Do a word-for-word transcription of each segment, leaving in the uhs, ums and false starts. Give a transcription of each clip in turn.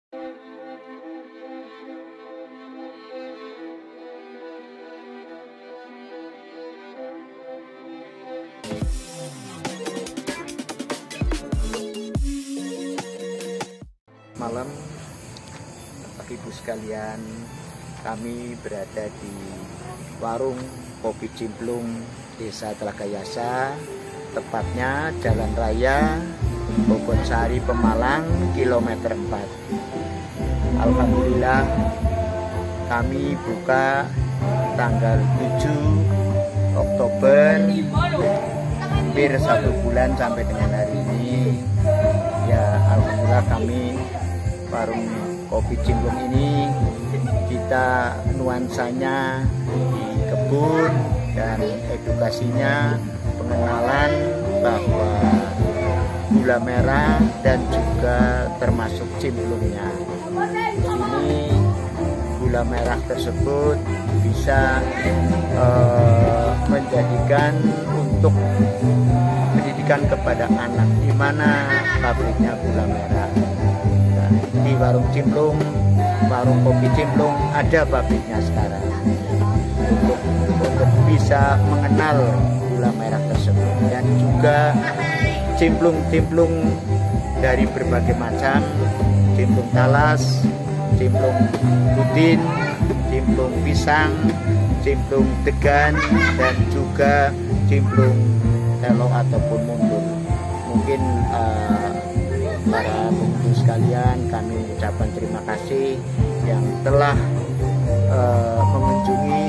Malam, Bapak Ibu sekalian, kami berada di warung Kopi Cimplung Desa Telaga Yasa, tepatnya Jalan Raya Bogongsari Pemalang, kilometer empat. Alhamdulillah, kami buka tanggal tujuh Oktober, hampir satu bulan sampai dengan hari ini. Ya, alhamdulillah kami warung Kopi Cimplung ini kita nuansanya di kebun dan edukasinya pengenalan bahwa gula merah dan juga termasuk cimplungnya. Di sini gula merah tersebut bisa uh, menjadikan untuk pendidikan kepada anak, di mana pabriknya gula merah. Nah, di warung Cimplung, warung Kopi Cimplung ada pabriknya sekarang untuk, untuk bisa mengenal gula merah tersebut, dan juga cimplung-cimplung dari berbagai macam, cimplung talas, cimplung pudin, cimplung pisang, cimplung degan, dan juga cimplung telo ataupun mundur. Mungkin uh, para pengunjung sekalian, kami ucapkan terima kasih yang telah uh, mengunjungi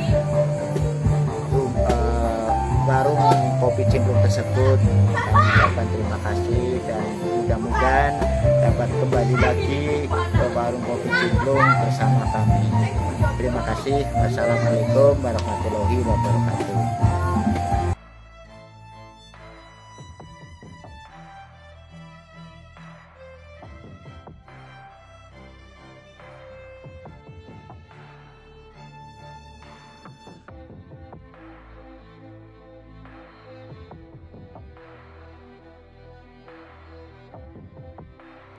uh, warung Kopi Cimplung tersebut. Kami ucapkan terima kasih dan mudah-mudahan dapat kembali lagi ke warung Kopi Cimplung bersama kami. Terima kasih. Wassalamualaikum warahmatullahi wabarakatuh.